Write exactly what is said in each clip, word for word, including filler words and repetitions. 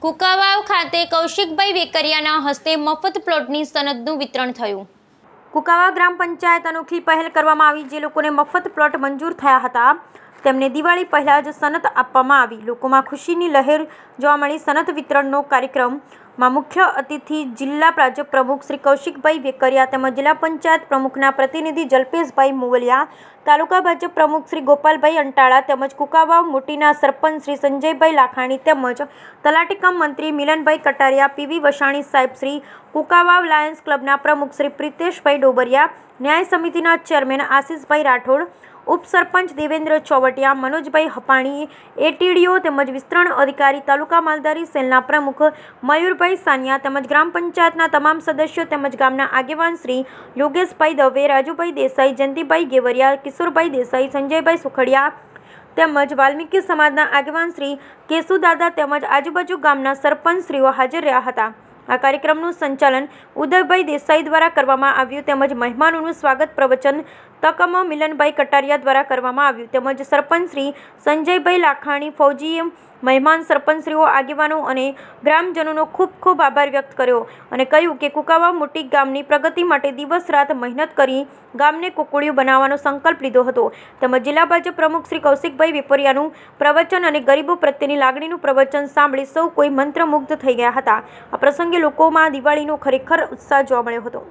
કુકાવાવ ખાતે કૌશિકભાઈ વેકરિયાના હસ્તે મફત પ્લોટની સનદનું વિતરણ થયું। કુકાવાવ ગ્રામ પંચાયત અનોખી પહેલ કરવામાં આવી। જે લોકોને મફત પ્લોટ મંજૂર થયા હતા તેમને દિવાળી પહેલા જ સનદ આપવામાં આવી। લોકોમાં ખુશીની લહેર જોવા મળી। સનદ વિતરણનો કાર્યક્રમમાં મુખ્ય અતિથિ જિલ્લા ભાજપ પ્રમુખ શ્રી કૌશિકભાઈ વેકરિયા તેમજ જિલ્લા પંચાયત પ્રમુખના પ્રતિનિધિ જલ્પેશભાઈ મોવલિયા, તાલુકા ભાજપ પ્રમુખ શ્રી ગોપાલભાઈ અંટાળા તેમજ કુકાવાવ મોટીના સરપંચ શ્રી સંજયભાઈ લાખાણી તેમજ તલાટી કમ મંત્રી મિલનભાઈ કટારિયા, પીવી વસાણી સાહેબ શ્રી, કુકાવાવ લાયન્સ ક્લબના પ્રમુખ શ્રી પ્રિતેશભાઈ ડોબરિયા, ન્યાય સમિતિના ચેરમેન આશિષભાઈ રાઠોડ, ઉપસરપંચ દેવેન્દ્ર ચોવટિયા, મનોજભાઈ હપાણી, એટીડીઓ તેમજ વિસ્તરણ અધિકારી તાલુકા માલધારી સેલના પ્રમુખ મયુરભાઈ સાનિયા તેમજ ગ્રામ પંચાયતના તમામ સદસ્યો તેમજ ગામના આગેવાન શ્રી યોગેશભાઈ દવે, રાજુભાઈ દેસાઈ, જયંતિભાઈ ગેવરિયા, કિશોરભાઈ દેસાઈ, સંજયભાઈ સુખડિયા તેમજ વાલ્મીકી સમાજના આગેવાન શ્રી કેશુદાદા તેમજ આજુબાજુ ગામના સરપંચ શ્રીઓ હાજર રહ્યા હતા। આ કાર્યક્રમનું સંચાલન ઉદયભાઈ દેસાઈ દ્વારા કરવામાં આવ્યું તેમજ મહેમાનોનું સ્વાગત પ્રવચન તકમ મિલનભાઈ કટારિયા દ્વારા કરવામાં આવ્યું તેમજ સરપંચ શ્રી સંજયભાઈ લાખાણી, ફૌજી મહેમાન સરપંચશ્રીઓ, આગેવાનો અને ગ્રામજનોનો ખૂબ ખૂબ આભાર વ્યક્ત કર્યો અને કહ્યું કે કુકાવાવ મોટી ગામની પ્રગતિ માટે દિવસ રાત મહેનત કરી ગામને કોકડિયું બનાવવાનો સંકલ્પ લીધો હતો તેમજ જિલ્લા ભાજપ પ્રમુખ શ્રી કૌશિકભાઈ વેકરિયાનું પ્રવચન અને ગરીબો પ્રત્યેની લાગણીનું પ્રવચન સાંભળી સૌ કોઈ મંત્રમુગ્ધ થઈ ગયા હતા। આ પ્રસંગે લોકોમાં દિવાળીનો ખરેખર ઉત્સાહ જોવા મળ્યો હતો।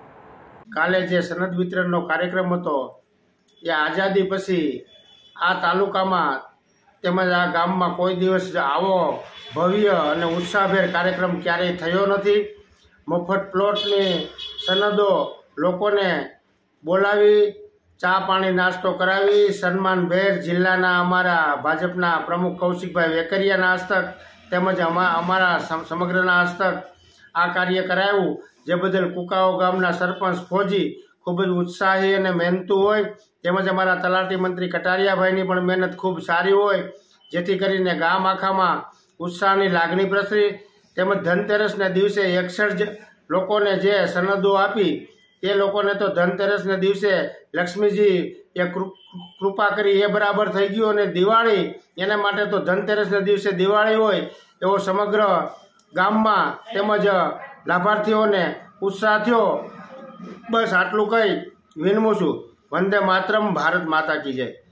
કાલે જે સનદ વિતરણનો કાર્યક્રમ હતો એ આઝાદી પછી આ તાલુકામાં તેમજ આ ગામમાં કોઈ દિવસ આવો ભવ્ય અને ઉત્સાહભેર કાર્યક્રમ ક્યારેય થયો નથી। મફત પ્લોટની સનદો લોકોને બોલાવી ચા પાણી નાસ્તો કરાવી સન્માનભેર જિલ્લાના અમારા ભાજપના પ્રમુખ કૌશિકભાઈ વેકરિયાના હસ્તક તેમજ અમારા સમગ્રના હસ્તક આ કાર્ય કરાવ્યું। જે બદલ કુકાવાવ ગામના સરપંચ ફોજી ખૂબ જ ઉત્સાહી અને મહેનતુ હોય તેમજ અમારા તલાટી મંત્રી કટારિયાભાઈની પણ મહેનત ખૂબ સારી હોય જેથી કરીને ગામ આખામાં ઉત્સાહની લાગણી પ્રસરી તેમજ ધનતેરસના દિવસે એકસઠ લોકોને જે સનદો આપી તે લોકોને તો ધનતેરસના દિવસે લક્ષ્મીજી એ કૃપા કરી એ બરાબર થઈ ગયું અને દિવાળી એના માટે તો ધનતેરસના દિવસે દિવાળી હોય એવો સમગ્ર ગામમાં તેમજ લાભાર્થીઓને ઉત્સાહ થયો। બસ આટલું કહી વિનમું છું। વંદે માતરમ, ભારત માતા કી જય।